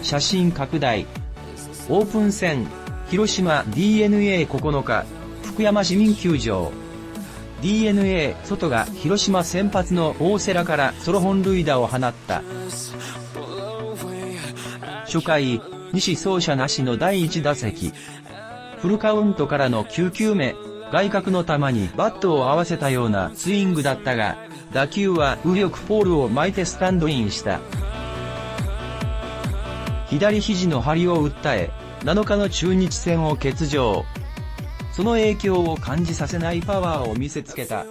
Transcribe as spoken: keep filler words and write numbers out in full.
写真拡大。オープン戦、広島 ディーエヌエーここのか、福山市民球場。ディーエヌエー 外が広島先発の大瀬良からソロ本塁打を放った。初回、西走者なしのだいいち打席。フルカウントからのきゅう球目、外角の球にバットを合わせたようなスイングだったが、打球は右翼ポールを巻いてスタンドインした。左肘の張りを訴え、なのかの中日戦を欠場。その影響を感じさせないパワーを見せつけた。